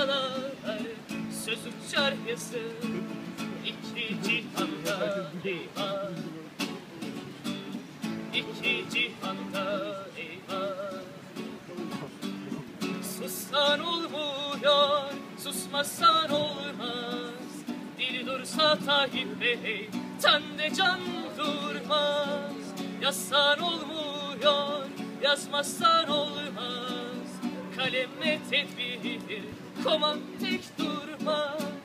çalar, söz uçar yazın iki cihanda eyvah, iki cihanda eyvah. Sussan olmuyor, susmasan olmaz, dil dursa Tayyip Bey, tende can durmaz. Yazsan olmuyor, yazmazsan olmaz, kaleme tedbir, koman tek durmaz.